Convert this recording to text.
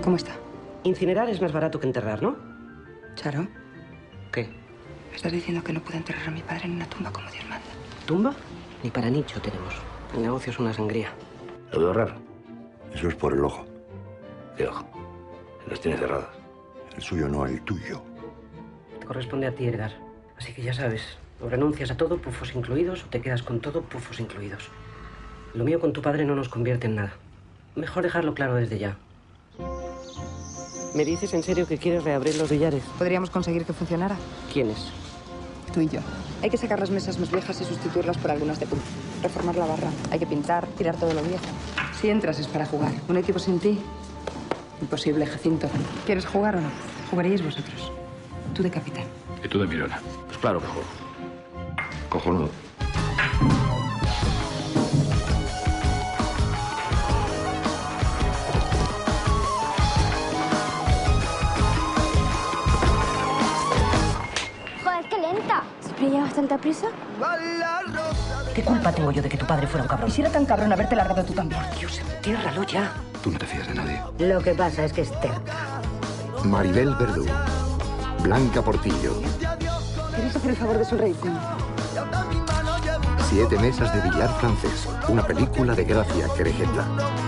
¿Cómo está? Incinerar es más barato que enterrar, ¿no? Charo, ¿Qué? ¿me estás diciendo que no puedo enterrar a mi padre en una tumba como Dios manda? ¿Tumba? Ni para nicho tenemos. El negocio es una sangría. Lo veo raro. Eso es por el ojo. ¿Qué ojo? Las tiene cerradas. El suyo no, el tuyo. Te corresponde a ti, Edgar. Así que ya sabes, o renuncias a todo, pufos incluidos, o te quedas con todo, pufos incluidos. Lo mío con tu padre no nos convierte en nada. Mejor dejarlo claro desde ya. ¿Me dices en serio que quieres reabrir los billares? ¿Podríamos conseguir que funcionara? ¿Quiénes? Tú y yo. Hay que sacar las mesas más viejas y sustituirlas por algunas de punta. Reformar la barra. Hay que pintar, tirar todo lo viejo. Si entras es para jugar. Un equipo sin ti, imposible, Jacinto. ¿Quieres jugar o no? Jugaríais vosotros. Tú de capitán. ¿Y tú de Mirona? Pues claro que juego. Cojonudo. Joder, qué lenta. ¿Siempre llevas tanta prisa? ¿Qué culpa tengo yo de que tu padre fuera un cabrón? Quisiera tan cabrón haberte largado tú también. Dios, entiérralo ya. Tú no te fías de nadie. Lo que pasa es que es terca. Maribel Verdú, Blanca Portillo, ¿Queréis hacer el favor de sonreírme? 7 mesas de billar francés, una película de Gracia Querejeta.